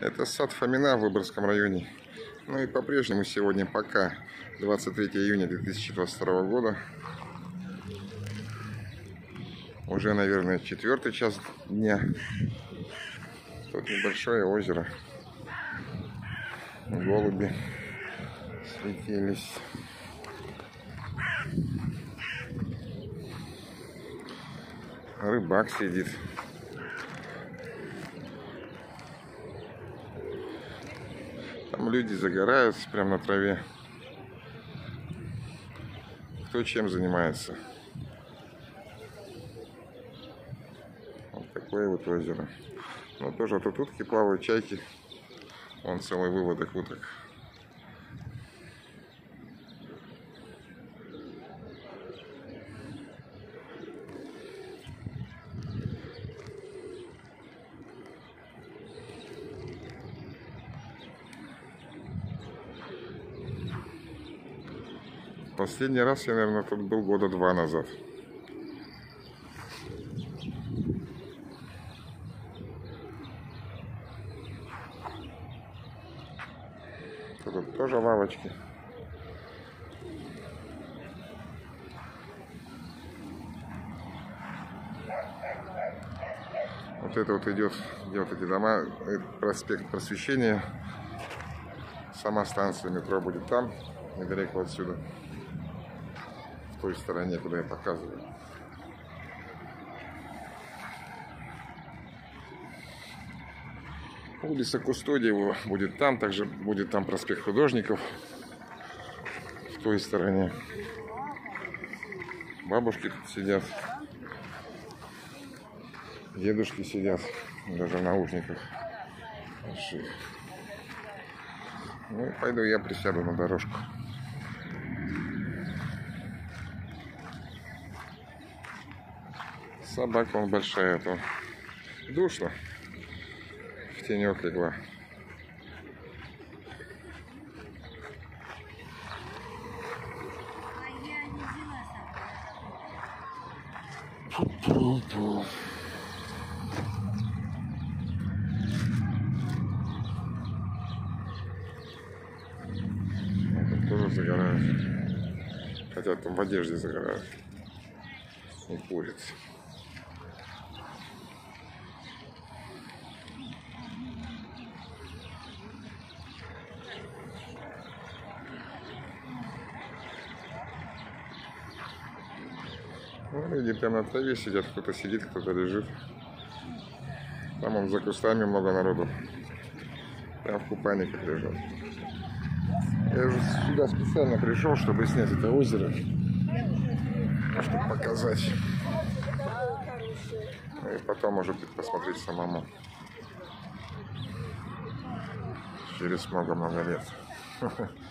Это сад Фомина в Выборгском районе. Ну и по-прежнему сегодня пока 23 июня 2022 года. Уже, наверное, 4-й час дня. Тут небольшое озеро. Голуби светились. Рыбак сидит. Там люди загораются прямо на траве. Кто чем занимается. Вот такое вот озеро. Ну тоже тут утки плавают, чайки. Вон целый выводок уток. Последний раз я, наверное, тут был года 2 назад. Тут тоже лавочки. Вот это вот идет, где вот эти дома, проспект Просвещения. Сама станция метро будет там, недалеко отсюда. В той стороне, куда я показываю. Улица Кустодиева будет там, также будет там проспект Художников в той стороне. Бабушки тут сидят, дедушки сидят, даже в наушниках. Ну, пойду я присяду на дорожку. Собака вон большая, то душно. В тенек легла. Вот тоже загорают. Хотя там в одежде загорают. И куриц. Ну, люди прямо на траве сидят, кто-то сидит, кто-то лежит. Там он за кустами много народу. Прям в купальниках лежат. Я же сюда специально пришел, чтобы снять это озеро, чтобы показать. И потом уже посмотреть самому. Через много-много лет.